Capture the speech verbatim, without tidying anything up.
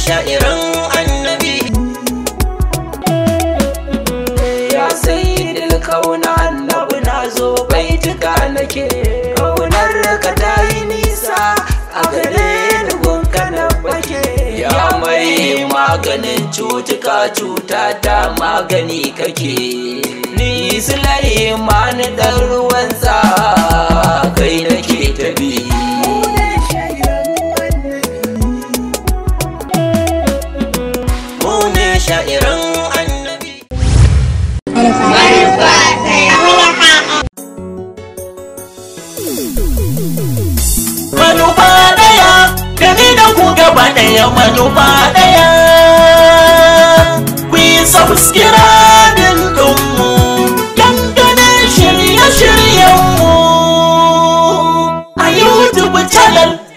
sha'irin annabi. Ya sayyidil kauna annabi na zo baituka nake, kaunar ka ta yi nisa a gare ni gunka na bake. Ya mai maganin cutuka cuta ta magani kake, ni Sulaiman dan ruwan sa kai nake tabi. Mu ne sha'irin annabi. Manufa daya da ni da ku gaba daya, manufa daya. Ku yi subscribing ɗinmu dangane shirye-shiryenmu a YouTube channel.